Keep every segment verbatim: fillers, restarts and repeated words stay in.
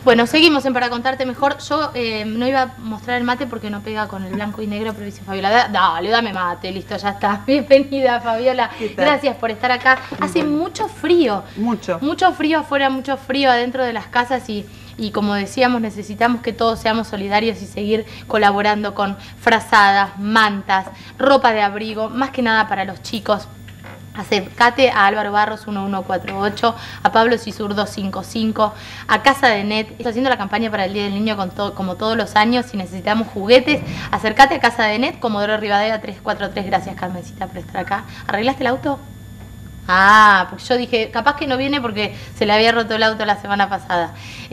Bueno, seguimos en Para Contarte Mejor. Yo eh, no iba a mostrar el mate porque no pega con el blanco y negro, pero dice Fabiola, da, dale, dame mate, listo, ya está. Bienvenida, Fabiola. Gracias por estar acá. Hace bueno. mucho frío. Mucho. Mucho frío afuera, mucho frío adentro de las casas y... Y como decíamos, necesitamos que todos seamos solidarios y seguir colaborando con frazadas, mantas, ropa de abrigo, más que nada para los chicos. Acércate a Álvaro Barros uno uno cuatro ocho, a Pablo Cisur dos cinco cinco, a Casa de Net. Estoy haciendo la campaña para el Día del Niño con todo, como todos los años. Si necesitamos juguetes, acércate a Casa de Net, Comodoro Rivadavia tres cuatro tres. Gracias, Carmencita, por estar acá. ¿Arreglaste el auto? Ah, porque yo dije, capaz que no viene porque se le había roto el auto la semana pasada.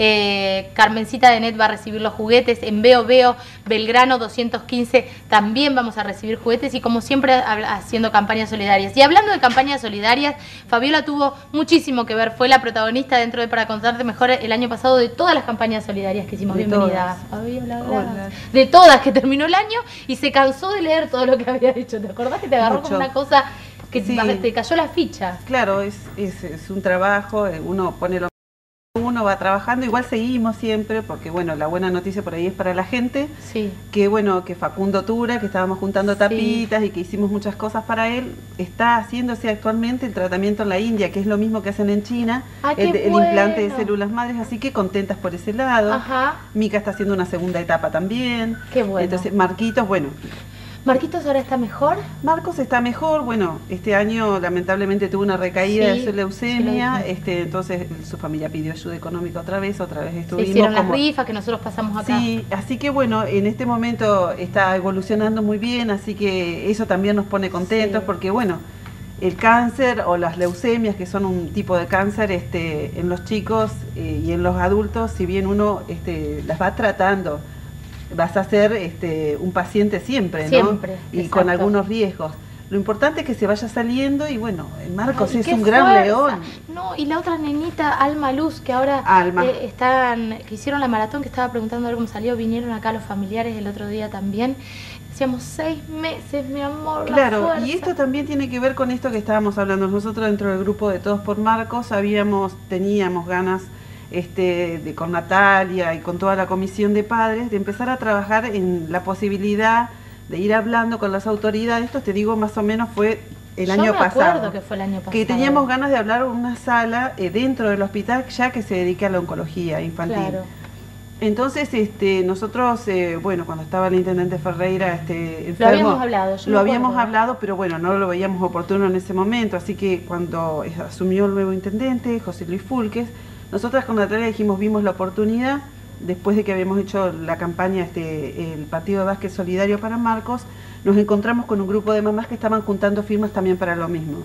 Eh, Carmencita de Net va a recibir los juguetes. En Veo Veo, Belgrano doscientos quince, también vamos a recibir juguetes y como siempre haciendo campañas solidarias. Y hablando de campañas solidarias, Fabiola tuvo muchísimo que ver. Fue la protagonista dentro de Para Contarte Mejor el año pasado de todas las campañas solidarias que hicimos. De Bienvenida, todas. Fabiola. Hola. De todas, que terminó el año y se cansó de leer todo lo que había hecho. ¿Te acordás que te agarró Mucho. como una cosa... que sí. te cayó la ficha? Claro, es, es, es un trabajo, uno pone lo uno va trabajando, igual seguimos siempre, porque bueno, la buena noticia por ahí es para la gente, sí. que bueno, que Facundo Tura, que estábamos juntando tapitas sí. y que hicimos muchas cosas para él, está haciéndose actualmente el tratamiento en la India, que es lo mismo que hacen en China, ah, el, el bueno. implante de células madres, así que contentas por ese lado. Ajá. Mica está haciendo una segunda etapa también. Qué bueno. Entonces, Marquitos, bueno... ¿Marquitos ahora está mejor? Marcos está mejor, bueno, este año lamentablemente tuvo una recaída sí, de su leucemia, sí, este, entonces su familia pidió ayuda económica otra vez, otra vez estuvimos... Se hicieron como... las rifas que nosotros pasamos acá. Sí, así que bueno, en este momento está evolucionando muy bien, así que eso también nos pone contentos, sí. porque bueno, el cáncer o las leucemias, que son un tipo de cáncer este, en los chicos eh, y en los adultos, si bien uno este, las va tratando, vas a ser este, un paciente siempre, ¿no? Siempre, y exacto. con algunos riesgos. Lo importante es que se vaya saliendo y bueno, Marcos Ay, es un fuerza. gran león. No, y la otra nenita, Alma Luz, que ahora Alma. Eh, están, que hicieron la maratón, que estaba preguntando a ver cómo salió, vinieron acá los familiares el otro día también. Decíamos seis meses, mi amor. Claro, la y esto también tiene que ver con esto que estábamos hablando. Nosotros dentro del grupo de Todos por Marcos habíamos, teníamos ganas Este, de, con Natalia y con toda la comisión de padres, de empezar a trabajar en la posibilidad de ir hablando con las autoridades. Esto te digo más o menos fue el Yo año me pasado. acuerdo que fue el año pasado. Que teníamos ganas de hablar en una sala eh, dentro del hospital ya que se dedique a la oncología infantil. Claro. Entonces, este, nosotros, eh, bueno, cuando estaba el intendente Ferreira este, enfermo, lo habíamos hablado, yo lo me habíamos acuerdo, hablado, pero bueno, no lo veíamos oportuno en ese momento. Así que cuando asumió el nuevo intendente, José Luis Fulques, nosotras con Natalia dijimos, vimos la oportunidad, después de que habíamos hecho la campaña, este, el partido de básquet solidario para Marcos, nos encontramos con un grupo de mamás que estaban juntando firmas también para lo mismo.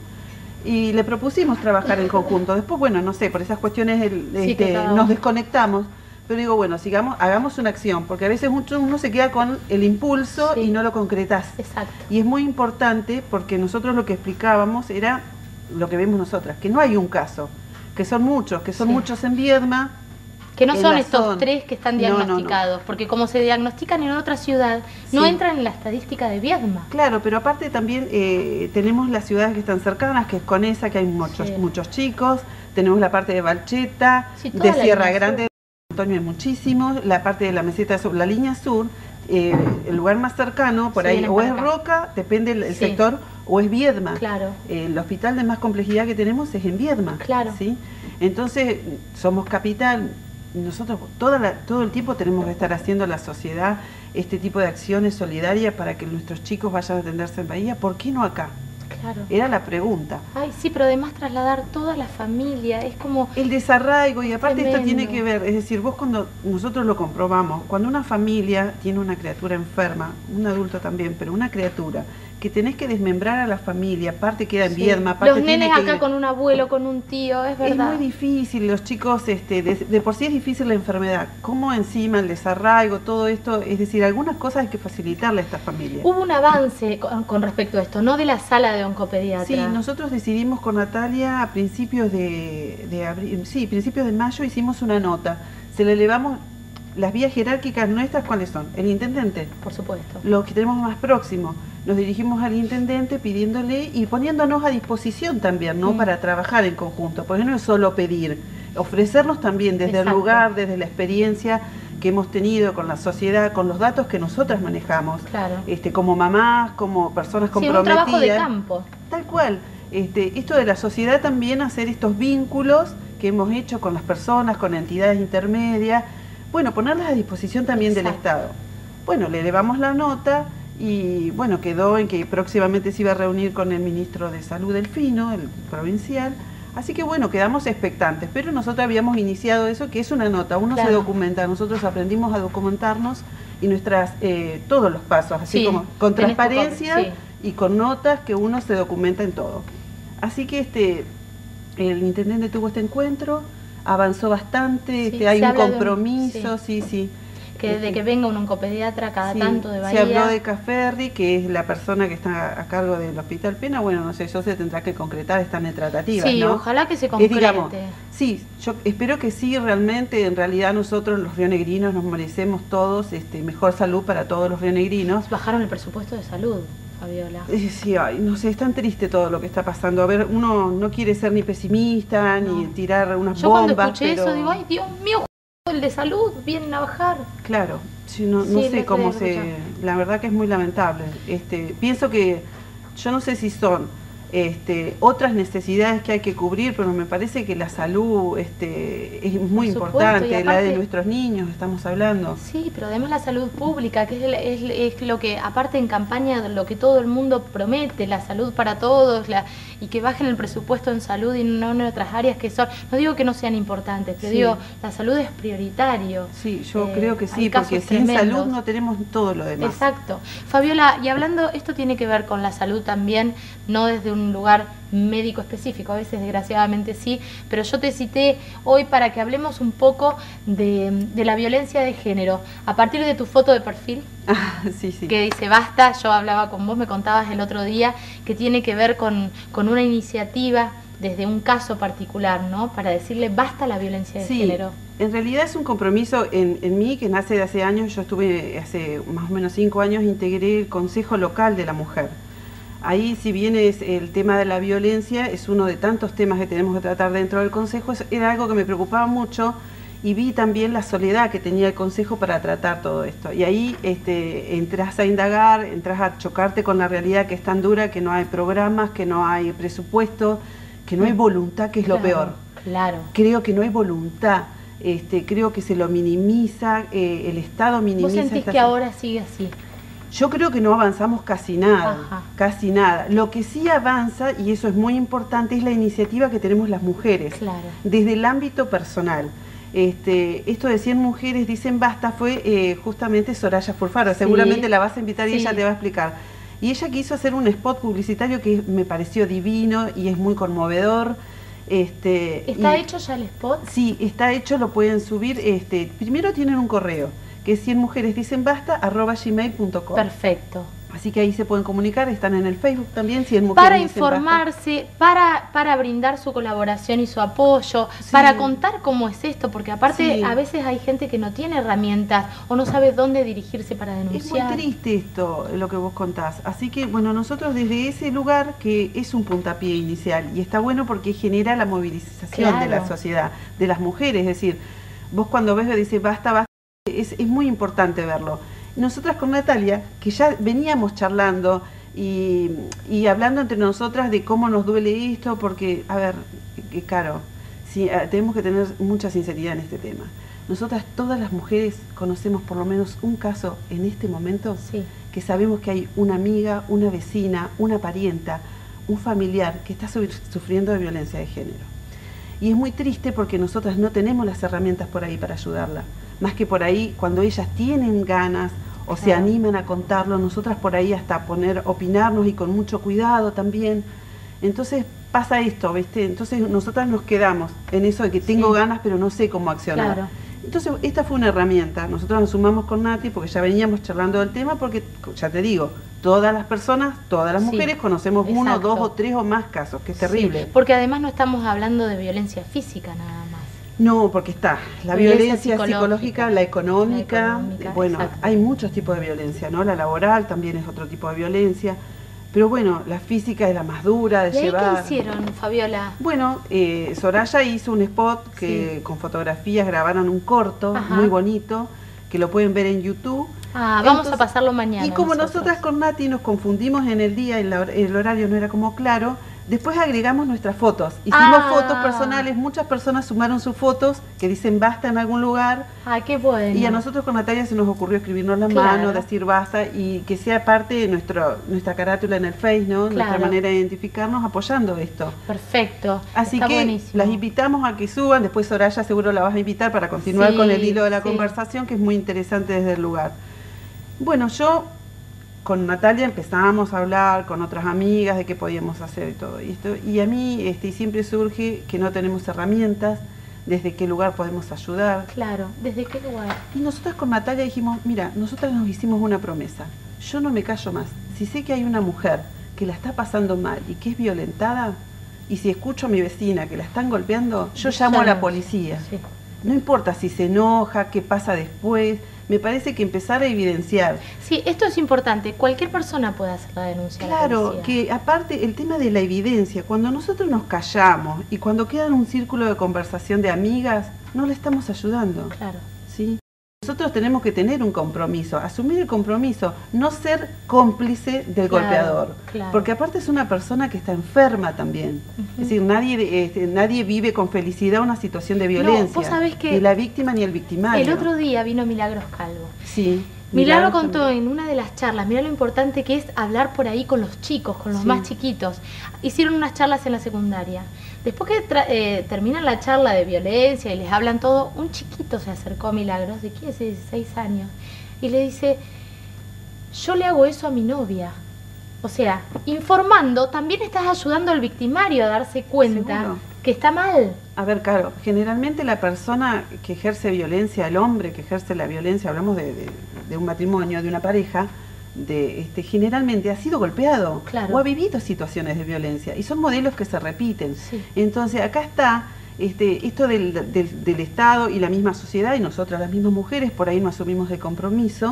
Y le propusimos trabajar en conjunto. Después, bueno, no sé, por esas cuestiones el, sí, este, nos desconectamos. Pero digo, bueno, sigamos, hagamos una acción, porque a veces uno, uno se queda con el impulso sí. y no lo concretás. Exacto. Y es muy importante porque nosotros lo que explicábamos era lo que vemos nosotras, que no hay un caso, que son muchos, que son sí. muchos en Viedma. Que no son estos zona. tres que están diagnosticados, no, no, no. porque como se diagnostican en otra ciudad, sí. no entran en la estadística de Viedma. Claro, pero aparte también eh, tenemos las ciudades que están cercanas, que es Conesa, que hay muchos, sí. muchos chicos, tenemos la parte de Valcheta, sí, de Sierra Grande, de Antonio hay muchísimos, la parte de la meseta sur, la línea sur, eh, el lugar más cercano, por sí, ahí, o es acá. Roca, depende del sí. sector, o es Viedma. Claro. Eh, el hospital de más complejidad que tenemos es en Viedma. Claro. ¿sí? Entonces, somos capital. Nosotros toda la, todo el tiempo tenemos que estar haciendo la sociedad este tipo de acciones solidarias para que nuestros chicos vayan a atenderse en Bahía. ¿Por qué no acá? Claro. Era la pregunta. Ay, sí, pero además trasladar toda la familia, es como... El desarraigo, y aparte tremendo. Esto tiene que ver, es decir, vos cuando nosotros lo comprobamos, cuando una familia tiene una criatura enferma, un adulto también, pero una criatura, que tenés que desmembrar a la familia, parte queda en sí. Viedma, parte los nenes tiene acá que... con un abuelo, con un tío, es verdad. Es muy difícil, los chicos, este, de, de por sí es difícil la enfermedad, como encima el desarraigo, todo esto, es decir, algunas cosas hay que facilitarle a esta familia. Hubo un avance con, con respecto a esto, ¿no? De la sala de oncopediatra. Sí, nosotros decidimos con Natalia a principios de, de abril, sí, principios de mayo hicimos una nota, se le elevamos las vías jerárquicas nuestras, ¿cuáles son? El intendente. Por supuesto. Los que tenemos más próximos. Nos dirigimos al intendente pidiéndole y poniéndonos a disposición también, ¿no? Mm. Para trabajar en conjunto, porque no es solo pedir ofrecernos también desde Exacto. el lugar, desde la experiencia que hemos tenido con la sociedad, con los datos que nosotras manejamos, Claro. este, como mamás, como personas Sí, comprometidas. un trabajo de campo. Tal cual. Este, esto de la sociedad también, hacer estos vínculos que hemos hecho con las personas, con entidades intermedias, bueno, ponerlas a disposición también Exacto. del Estado. Bueno, le elevamos la nota y bueno, quedó en que próximamente se iba a reunir con el ministro de Salud Delfino, el provincial. Así que bueno, quedamos expectantes, pero nosotros habíamos iniciado eso, que es una nota, uno Claro. se documenta, nosotros aprendimos a documentarnos y nuestras, eh, todos los pasos, así Sí, como con tenés tu transparencia copia, y con notas que uno se documenta en todo. Así que este, el intendente tuvo este encuentro, avanzó bastante, Sí, este, hay se un habla de un- compromiso, sí, sí. Que de Este, que venga un oncopediatra cada sí, tanto de se Bahía. habló de Caferri, que es la persona que está a cargo del Hospital Pena. Bueno, no sé, eso se tendrá que concretar, están en tratativas, Sí, ¿no? ojalá que se Es, concrete. digamos, sí, yo espero que sí, realmente, en realidad nosotros los rionegrinos nos merecemos todos este, mejor salud para todos los rionegrinos. Bajaron el presupuesto de salud, Fabiola. Eh, Sí, ay, no sé, es tan triste todo lo que está pasando. A ver, uno no quiere ser ni pesimista, ni No. tirar unas Yo bombas, cuando escuché pero... eso digo, ay Dios mío, el de salud, vienen a bajar. Claro, sí, no, Sí, no el sé otro cómo día se... escuché. La verdad que es muy lamentable. Este, pienso que, yo no sé si son este, otras necesidades que hay que cubrir, pero me parece que la salud este, es muy Por supuesto, importante, y la de aparte- nuestros niños, estamos hablando. Sí, pero además la salud pública, que es, el- es, es lo que, aparte en campaña, lo que todo el mundo promete, la salud para todos, la, y que bajen el presupuesto en salud y no en otras áreas que son, no digo que no sean importantes, pero Sí. digo, la salud es prioritario. Sí, yo Eh, creo que hay sí, casos porque sin tremendos. salud no tenemos todo lo demás. Exacto. Fabiola, y hablando, esto tiene que ver con la salud también, no desde un lugar médico específico, a veces desgraciadamente sí, pero yo te cité hoy para que hablemos un poco de, de la violencia de género, a partir de tu foto de perfil, Ah, sí, sí. que dice basta, yo hablaba con vos, me contabas el otro día, que tiene que ver con, con una iniciativa desde un caso particular, ¿no? Para decirle basta a la violencia de Sí, género. en realidad es un compromiso en, en mí que nace de hace años. Yo estuve hace más o menos cinco años, integré el Consejo Local de la Mujer. Ahí, si bien es el tema de la violencia, es uno de tantos temas que tenemos que tratar dentro del Consejo, es- era algo que me preocupaba mucho y vi también la soledad que tenía el Consejo para tratar todo esto. Y ahí este, entras a indagar, entras a chocarte con la realidad que es tan dura, que no hay programas, que no hay presupuesto, que no hay voluntad, que es lo Claro, peor. Claro. Creo que no hay voluntad, este, creo que se lo minimiza, eh, el Estado minimiza. ¿Vos sentís esta- que ahora sigue así? Yo creo que no avanzamos casi nada, Ajá. casi nada. Lo que sí avanza, y eso es muy importante, es la iniciativa que tenemos las mujeres, Claro. desde el ámbito personal. Este, esto de cien mujeres dicen basta fue eh, justamente Soraya Furfaro, Sí. seguramente la vas a invitar y Sí. ella te va a explicar. Y ella quiso hacer un spot publicitario que me pareció divino y es muy conmovedor. Este, ¿Está y- hecho ya el spot? Sí, está hecho, lo pueden subir. Este, primero tienen un correo, que es cien mujeres dicen basta, arroba gmail punto com. Perfecto. Así que ahí se pueden comunicar, están en el Facebook también, cien mujeres Para dicen basta. informarse, para, para brindar su colaboración y su apoyo, Sí. para contar cómo es esto, porque aparte Sí. a veces hay gente que no tiene herramientas o no sabe dónde dirigirse para Es muy denunciar. triste esto, lo que vos contás. Así que, bueno, nosotros desde ese lugar, que es un puntapié inicial, y está bueno porque genera la movilización de la Claro. sociedad, de las mujeres. Es decir, vos cuando ves, dices basta, basta, es, es muy importante verlo. Nosotras con Natalia, que ya veníamos charlando y, y hablando entre nosotras de cómo nos duele esto, porque, a ver, que caro, sí, eh, tenemos que tener mucha sinceridad en este tema. Nosotras, todas las mujeres, conocemos por lo menos un caso en este momento Sí. que sabemos que hay una amiga, una vecina, una parienta, un familiar que está su- sufriendo de violencia de género. Y es muy triste porque nosotras no tenemos las herramientas por ahí para ayudarla. Más que por ahí, cuando ellas tienen ganas o se Claro. animan a contarlo, nosotras por ahí hasta poner, opinarnos y con mucho cuidado también. Entonces pasa esto, ¿viste? Entonces nosotras nos quedamos en eso de que tengo Sí. ganas pero no sé cómo accionar. Claro. Entonces esta fue una herramienta. Nosotros nos sumamos con Nati porque ya veníamos charlando del tema porque, ya te digo, todas las personas, todas las Sí, mujeres conocemos uno, exacto. dos o tres o más casos, que es terrible. Sí, porque además no estamos hablando de violencia física nada más. No, porque está la Violencia violencia, psicológica, psicológica, la económica, la económica, bueno, exacto. hay muchos tipos de violencia, ¿no? La laboral también es otro tipo de violencia. Pero bueno, la física es la más dura de ¿Y ahí llevar. qué hicieron, Fabiola? Bueno, eh, Soraya hizo un spot que Sí. con fotografías grabaron un corto Ajá. muy bonito, que lo pueden ver en YouTube. Ah, vamos Entonces, a pasarlo mañana. Y como nosotros. nosotras con Nati nos confundimos en el día, el, hor- el horario no era como claro, después agregamos nuestras fotos. Hicimos Ah. fotos personales, muchas personas sumaron sus fotos que dicen basta en algún lugar. Ah, qué bueno. Y a nosotros con Natalia se nos ocurrió escribirnos la Claro. mano, decir basta y que sea parte de nuestro, nuestra carátula en el Face, ¿no? Nuestra Claro. manera de identificarnos apoyando esto. Perfecto. Así Está que buenísimo. las invitamos a que suban, después Soraya seguro la vas a invitar para continuar Sí, con el hilo de la sí. conversación, que es muy interesante desde el lugar. Bueno, yo con Natalia empezábamos a hablar con otras amigas de qué podíamos hacer y todo esto, y a mí este, siempre surge que no tenemos herramientas, desde qué lugar podemos ayudar. Claro, ¿desde qué lugar? Y nosotras con Natalia dijimos, mira, nosotras nos hicimos una promesa, yo no me callo más, si sé que hay una mujer que la está pasando mal y que es violentada, y si escucho a mi vecina que la están golpeando, yo llamo a la Llamamos. policía. Sí. No importa si se enoja, qué pasa después, me parece que empezar a evidenciar. Sí, esto es importante. Cualquier persona puede hacer la denuncia. a la Claro, policía. que aparte el tema de la evidencia, cuando nosotros nos callamos y cuando queda en un círculo de conversación de amigas, no le estamos ayudando. Claro. ¿Sí? Nosotros tenemos que tener un compromiso, asumir el compromiso, no ser cómplice del Claro, golpeador. claro. Porque aparte es una persona que está enferma también. Ujú. Es decir, nadie, este, nadie vive con felicidad una situación de violencia. vos sabés que ni la víctima ni el victimario. El otro día vino Milagros Calvo. Sí. Milagro Milagros contó también. en una de las charlas, mirá lo importante que es hablar por ahí con los chicos, con los Sí. más chiquitos. Hicieron unas charlas en la secundaria. Después que tra- eh, terminan la charla de violencia y les hablan todo, un chiquito se acercó a Milagros, de quince, dieciséis años, y le dice, yo le hago eso a mi novia. O sea, informando, también estás ayudando al victimario a darse cuenta Seguro. que está mal. A ver, Caro, generalmente la persona que ejerce violencia, el hombre que ejerce la violencia, hablamos de, de- de un matrimonio, de una pareja, de, este, generalmente ha sido golpeado Claro. o ha vivido situaciones de violencia y son modelos que se repiten. Sí. Entonces, acá está este, esto del, del- del Estado y la misma sociedad, y nosotras las mismas mujeres, por ahí no asumimos el compromiso,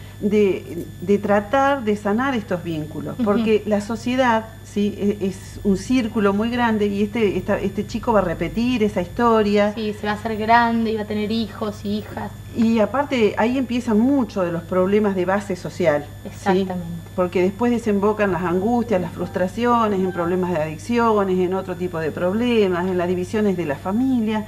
de, de tratar de sanar estos vínculos, Ujú. porque la sociedad, ¿sí? es, es un círculo muy grande y este, esta- este chico va a repetir esa historia. Sí, se va a hacer grande y va a tener hijos y hijas. Y aparte ahí empiezan muchos de los problemas de base social. ¿sí? Exactamente. Porque después desembocan las angustias, las frustraciones, en problemas de adicciones, en otro tipo de problemas, en las divisiones de la familia.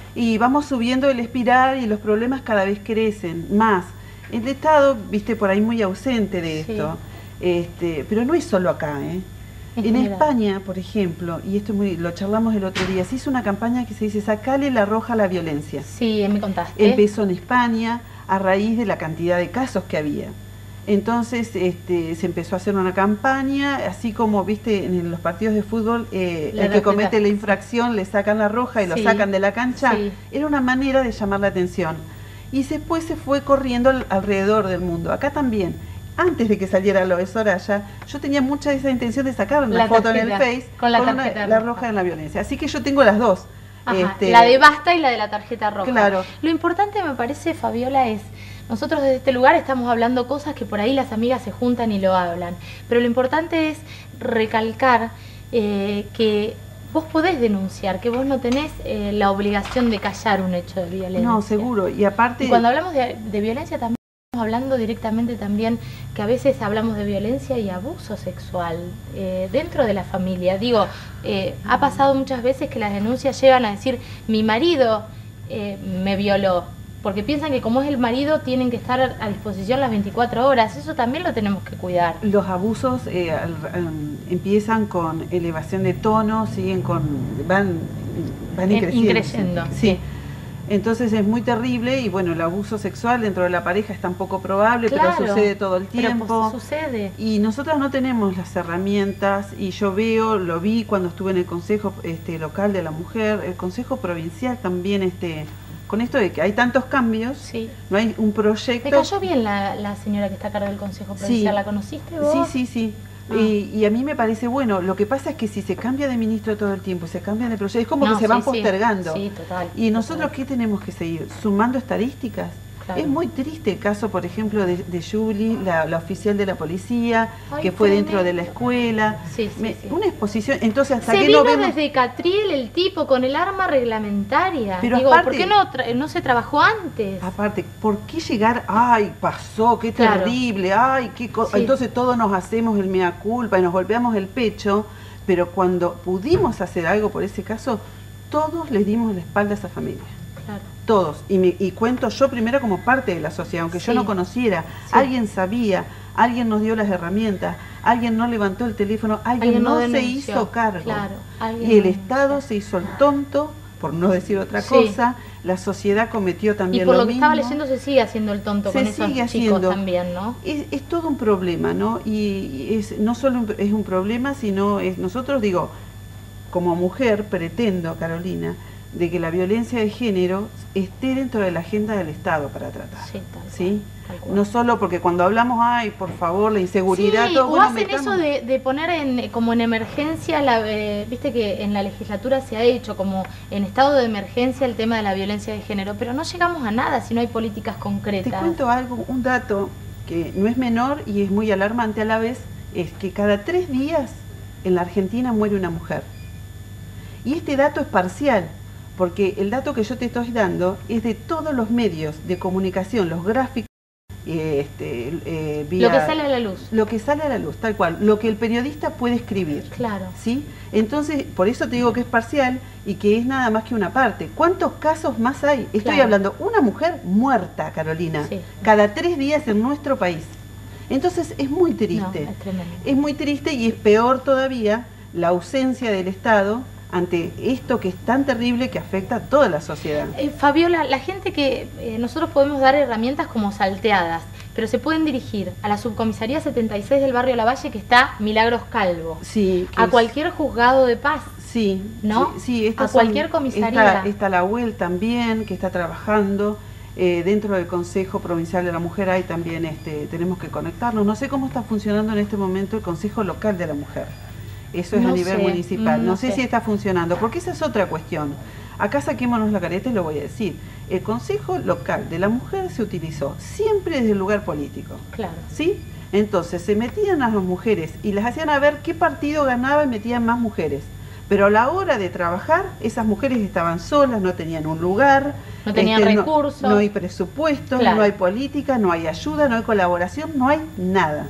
Y vamos subiendo el espiral y los problemas cada vez crecen más. El Estado, viste, por ahí muy ausente de Sí. esto. Este, pero no es solo acá, ¿eh? En En general. España, por ejemplo, y esto es muy, lo charlamos el otro día, se hizo una campaña que se dice sacale la roja a la violencia. Sí, me contaste. Empezó en España a raíz de la cantidad de casos que había. Entonces este, se empezó a hacer una campaña, así como, viste, en los partidos de fútbol, eh, Le el que respeta- comete la infracción le sacan la roja y lo Sí, sacan de la cancha. sí. Era una manera de llamar la atención. Y después se fue corriendo al- alrededor del mundo. Acá también. Antes de que saliera lo de Soraya, yo tenía mucha esa intención de sacar una La foto en el tarjeta, Face con la una- tarjeta la roja. roja en la violencia. Así que yo tengo las dos. Ajá, Este, la de basta y la de la tarjeta roja. Claro. Lo importante me parece, Fabiola, es, nosotros desde este lugar estamos hablando cosas que por ahí las amigas se juntan y lo hablan, pero lo importante es recalcar eh, que vos podés denunciar, que vos no tenés eh, la obligación de callar un hecho de violencia. No, seguro. Y aparte... Y cuando hablamos de, de violencia también estamos hablando directamente también que a veces hablamos de violencia y abuso sexual eh, dentro de la familia. Digo, eh, ha pasado muchas veces que las denuncias llegan a decir mi marido eh, me violó, porque piensan que como es el marido tienen que estar a disposición las veinticuatro horas. Eso también lo tenemos que cuidar. Los abusos eh, al- um, empiezan con elevación de tono, siguen con van van En- increciendo. increyendo, Sí. sí. Entonces es muy terrible y bueno, el abuso sexual dentro de la pareja es tan poco probable, Claro, pero sucede todo el pero, pues, tiempo. sucede. Y nosotras no tenemos las herramientas, y yo veo, lo vi cuando estuve en el Consejo este, Local de la Mujer, el Consejo Provincial también, este, con esto de que hay tantos cambios, Sí. no hay un proyecto. Me cayó bien la, la señora que está a cargo del Consejo Provincial. Sí. ¿La conociste vos? Sí, sí, sí. Ah. Y, y a mí me parece bueno. Lo que pasa es que si se cambia de ministro todo el tiempo, se cambia de proyecto, es como No, que se sí, van sí. postergando. Sí, total. ¿Y nosotros total. qué tenemos que seguir? ¿Sumando estadísticas? Claro. Es muy triste el caso, por ejemplo, de, de Julie, la, la oficial de la policía, Ay, que fue tremendo. dentro de la escuela. Sí, sí, Me, sí. Una exposición, entonces hasta se que vino no vemos... desde Catriel el tipo con el arma reglamentaria. Pero Digo, aparte, ¿por qué no, no se trabajó antes? Aparte, ¿por qué llegar? Ay, pasó, qué claro. terrible, ay, qué co sí. Entonces todos nos hacemos el mea culpa y nos golpeamos el pecho, pero cuando pudimos hacer algo por ese caso, todos les dimos la espalda a esa familia. Claro. Todos, y, me, y cuento yo primero como parte de la sociedad, aunque sí. yo no conociera, sí. alguien sabía, alguien nos dio las herramientas, alguien no levantó el teléfono, alguien, alguien no, no se hizo cargo, claro, y el no Estado se hizo el tonto, por no decir otra sí. cosa, la sociedad cometió también lo mismo. Y por lo, que estaba leyendo se sigue haciendo el tonto se con esos sigue chicos haciendo. también, ¿no? Es, es todo un problema, ¿no? Y es, no solo un, es un problema, sino es, nosotros digo, como mujer pretendo, Carolina, de que la violencia de género esté dentro de la agenda del Estado para tratar. Sí, tal cual, ¿sí? tal cual. No solo porque cuando hablamos, ay, por favor, la inseguridad... Sí, todo, o bueno, hacen metamos... eso de, de poner en, como en emergencia, la, eh, viste que en la legislatura se ha hecho como en estado de emergencia el tema de la violencia de género, pero no llegamos a nada si no hay políticas concretas. Te cuento algo, un dato que no es menor y es muy alarmante a la vez, es que cada tres días en la Argentina muere una mujer. Y este dato es parcial, porque el dato que yo te estoy dando es de todos los medios de comunicación, los gráficos, eh, este, eh, vía, lo que sale a la luz. Lo que sale a la luz, tal cual, lo que el periodista puede escribir. Claro. ¿Sí? Entonces, por eso te digo que es parcial y que es nada más que una parte. ¿Cuántos casos más hay? Estoy claro. hablando, una mujer muerta, Carolina, sí. cada tres días en nuestro país. Entonces, es muy triste. No, es tremendo. Es muy triste y es peor todavía la ausencia del Estado ante esto que es tan terrible que afecta a toda la sociedad. Eh, Fabiola, la gente que eh, nosotros podemos dar herramientas como salteadas, pero se pueden dirigir a la subcomisaría setenta y seis del barrio Lavalle, que está Milagros Calvo, sí, a es... cualquier juzgado de paz, sí, ¿no? Sí, sí, a cualquier son, comisaría. Está, está la U E L también, que está trabajando. Eh, dentro del Consejo Provincial de la Mujer hay también, este, tenemos que conectarnos. No sé cómo está funcionando en este momento el Consejo Local de la Mujer. Eso es no a nivel sé, municipal. No, no sé, sé si está funcionando, porque esa es otra cuestión. Acá saquémonos la careta y lo voy a decir. El Consejo Local de la Mujer se utilizó siempre desde el lugar político. Claro. ¿Sí? Entonces se metían a las mujeres y las hacían a ver qué partido ganaba y metían más mujeres. Pero a la hora de trabajar, esas mujeres estaban solas, no tenían un lugar. No tenían este, recursos. No, no hay presupuesto, claro. no hay política, no hay ayuda, no hay colaboración, no hay nada.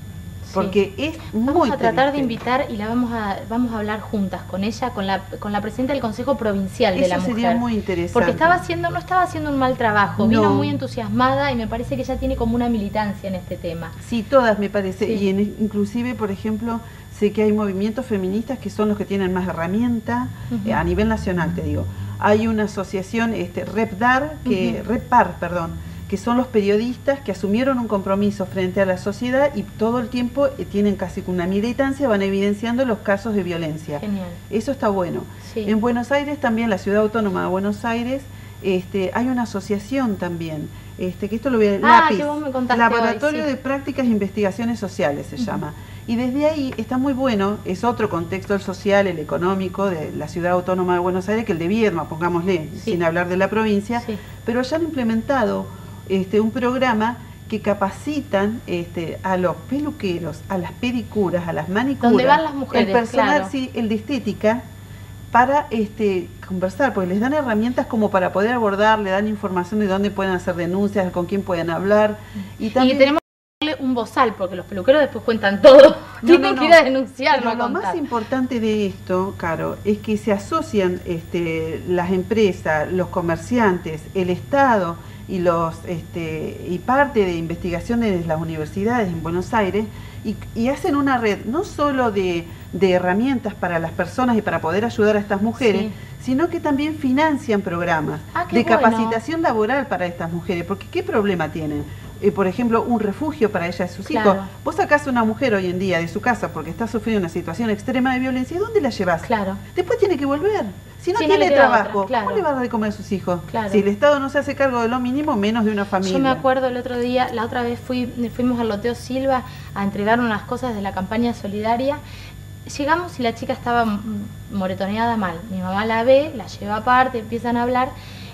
Porque sí. es muy Vamos a tratar triste. de invitar y la vamos a vamos a hablar juntas con ella, con la con la presidenta del Consejo Provincial de Eso la Mujer. Sería muy interesante. Porque estaba haciendo, no estaba haciendo un mal trabajo, no. vino muy entusiasmada y me parece que ella tiene como una militancia en este tema. Sí, todas me parece. Sí. Y en, inclusive, por ejemplo, sé que hay movimientos feministas que son los que tienen más herramientas, uh-huh. eh, a nivel nacional, te digo. Hay una asociación, este, REPDAR, que, uh-huh. REPAR, perdón, que son los periodistas que asumieron un compromiso frente a la sociedad y todo el tiempo eh, tienen casi una militancia, van evidenciando los casos de violencia. Genial. Eso está bueno. Sí. En Buenos Aires también, la Ciudad Autónoma de Buenos Aires, este, hay una asociación también, este, que esto lo voy a... Ah, lápiz, que vos me contaste Laboratorio hoy, sí. de Prácticas e Investigaciones Sociales se uh-huh. llama. Y desde ahí está muy bueno, es otro contexto, el social, el económico de la Ciudad Autónoma de Buenos Aires, que el de Viedma, pongámosle, sí. sin hablar de la provincia, sí. pero ya han implementado Este, un programa que capacitan este, a los peluqueros, a las pedicuras, a las manicuras, donde van las mujeres, el personal, claro. sí, el de estética, para este, conversar, porque les dan herramientas como para poder abordar, le dan información de dónde pueden hacer denuncias, con quién pueden hablar. Y, también, y tenemos que darle un bozal, porque los peluqueros después cuentan todo, no, tienen no, no. que ir a denunciar. Pero no a lo contar. más importante de esto, Caro, es que se asocian este, las empresas, los comerciantes, el Estado, y los este, y parte de investigación de las universidades en Buenos Aires y, y hacen una red no solo de, de herramientas para las personas y para poder ayudar a estas mujeres, sí. sino que también financian programas ah, de bueno. capacitación laboral para estas mujeres, porque ¿qué problema tienen? Eh, por ejemplo, un refugio para ella y sus claro. hijos. Vos sacás a una mujer hoy en día de su casa porque está sufriendo una situación extrema de violencia, ¿dónde la llevás? Claro. Después tiene que volver. Si no sí, tiene no trabajo, otra, claro. ¿cómo le va a dar de comer a sus hijos? Claro. Si el Estado no se hace cargo de lo mínimo, menos de una familia. Yo me acuerdo el otro día, la otra vez fui, fuimos al Loteo Silva a entregar unas cosas de la campaña solidaria. Llegamos y la chica estaba moretoneada mal. Mi mamá la ve, la lleva aparte, empiezan a hablar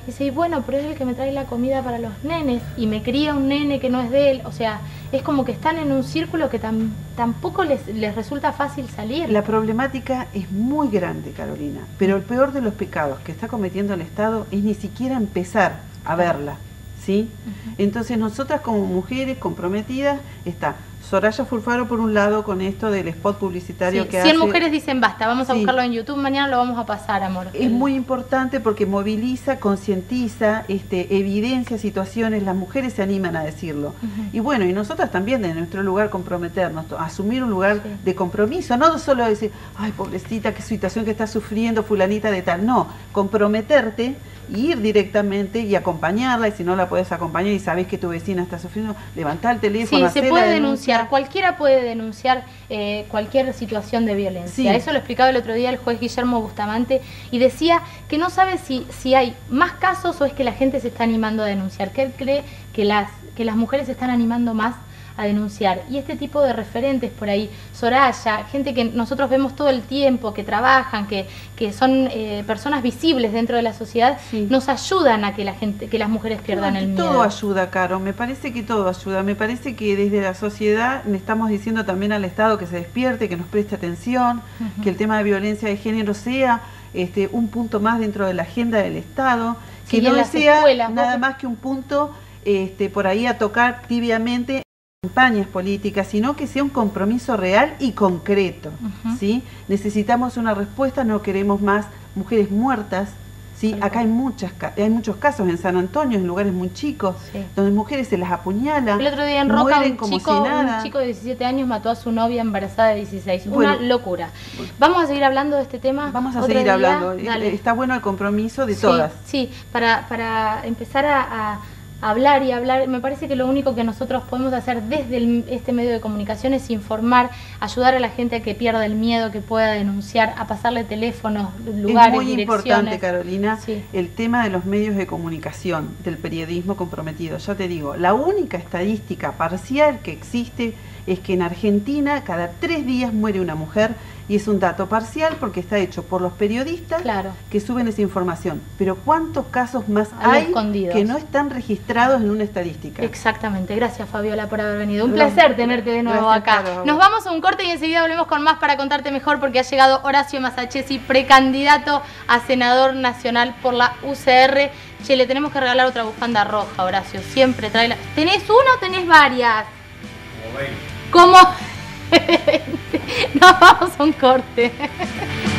Dice, y bueno, pero es el que me trae la comida para los nenes y me cría un nene que no es de él. O sea, es como que están en un círculo que tam, tampoco les, les resulta fácil salir. La problemática es muy grande, Carolina, pero el peor de los pecados que está cometiendo el Estado es ni siquiera empezar a verla, ¿sí? Uh-huh. Entonces nosotras como mujeres comprometidas, está Soraya Fulfaro por un lado con esto del spot publicitario sí, que cien hace. mujeres dicen basta, vamos a sí. buscarlo en YouTube, mañana lo vamos a pasar, amor. Es muy importante porque moviliza, concientiza, este, evidencia situaciones, las mujeres se animan a decirlo. Uh-huh. Y bueno, y nosotras también de nuestro lugar comprometernos, asumir un lugar sí. de compromiso, no solo decir, ay pobrecita, qué situación que está sufriendo fulanita de tal, no, comprometerte y ir directamente y acompañarla, y si no la puedes acompañar y sabes que tu vecina está sufriendo, levantar el teléfono. Sí, se puede denunciar, cualquiera puede denunciar eh, cualquier situación de violencia. Sí. Eso lo explicaba el otro día el juez Guillermo Bustamante y decía que no sabe si, si hay más casos o es que la gente se está animando a denunciar, que él cree que las, que las mujeres se están animando más a denunciar. Y este tipo de referentes por ahí, Soraya, gente que nosotros vemos todo el tiempo, que trabajan, que, que son eh, personas visibles dentro de la sociedad, sí. nos ayudan a que la gente, que las mujeres pierdan no, el miedo. Todo ayuda, Caro, me parece que todo ayuda. Me parece que desde la sociedad le estamos diciendo también al Estado que se despierte, que nos preste atención, uh-huh. que el tema de violencia de género sea este, un punto más dentro de la agenda del Estado, que sí, no sea escuelas, nada vos... más que un punto este, por ahí a tocar tibiamente campañas políticas, sino que sea un compromiso real y concreto, uh-huh. ¿sí? Necesitamos una respuesta, no queremos más mujeres muertas, ¿sí? Uh-huh. Acá hay muchas hay muchos casos en San Antonio, en lugares muy chicos, sí. donde mujeres se las apuñalan. El otro día en Roca un chico, si un chico de diecisiete años mató a su novia embarazada de dieciséis, bueno, una locura. Bueno. Vamos a seguir hablando de este tema. Vamos a seguir día. hablando, Dale. Está bueno el compromiso de sí, todas. Sí, para, para empezar a... a hablar y hablar, me parece que lo único que nosotros podemos hacer desde el, este medio de comunicación es informar, ayudar a la gente a que pierda el miedo, que pueda denunciar, a pasarle teléfonos, lugares, es muy direcciones. Importante, Carolina, sí. el tema de los medios de comunicación, del periodismo comprometido. Ya te digo, la única estadística parcial que existe es que en Argentina cada tres días muere una mujer, y es un dato parcial porque está hecho por los periodistas claro. que suben esa información. Pero ¿cuántos casos más hay, hay escondidos que no están registrados en una estadística? Exactamente. Gracias, Fabiola, por haber venido. Un Gracias. placer tenerte de nuevo Gracias, acá. Caro. Nos vamos a un corte y enseguida volvemos con más para contarte mejor, porque ha llegado Horacio Masachesi, precandidato a senador nacional por la U C R. Che, le tenemos que regalar otra bufanda roja, Horacio. Siempre trae la... ¿Tenés una o tenés varias? Como veinte. ¿Cómo? Nos vamos a un corte.